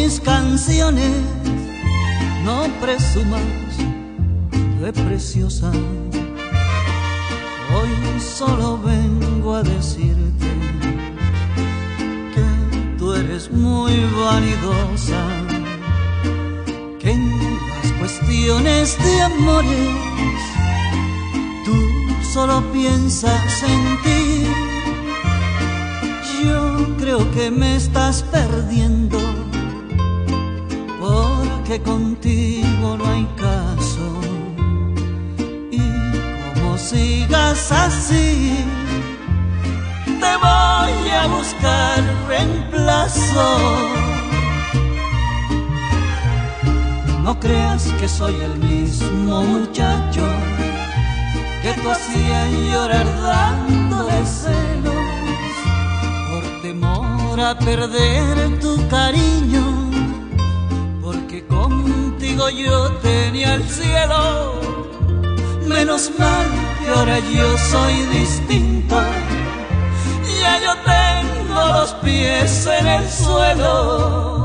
mis canciones, no presumas de preciosa. Hoy solo vengo a decirte que tú eres muy vanidosa, que en las cuestiones de amores tú solo piensas en ti. Yo creo que me estás perdiendo, porque contigo no hay caso. Y como sigas así, te voy a buscar reemplazo. No creas que soy el mismo muchacho que tú hacías llorar dándole celos, por temor a perder tu cariño, porque contigo yo tenía el cielo. Menos mal que ahora yo soy distinto, ya yo tengo los pies en el suelo.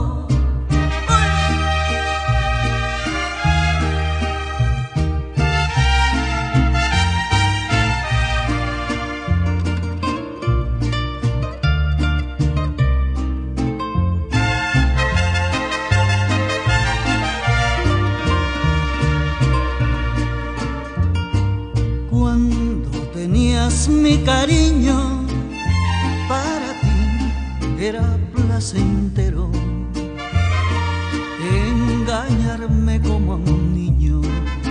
Cuando tenías mi cariño, para ti era placentero engañarme como a un niño,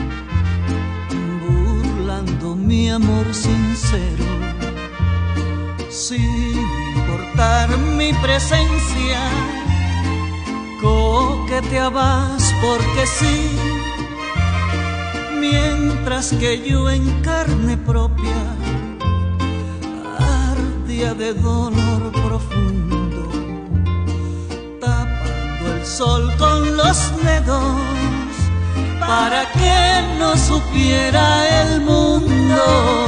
burlando mi amor sincero, sin importar mi presencia. Coqueteabas porque sí, mientras que yo en carne propia ardía de dolor profundo, tapando el sol con los dedos para que no supiera el mundo.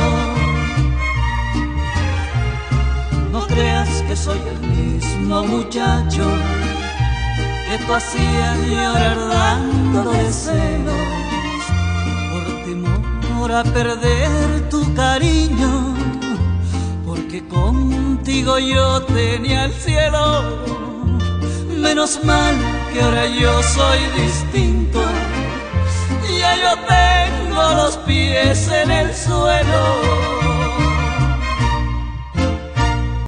No creas que soy el mismo muchacho que tú hacías llorar dándole celos, a perder tu cariño, porque contigo yo tenía el cielo. Menos mal que ahora yo soy distinto, ya yo tengo los pies en el suelo.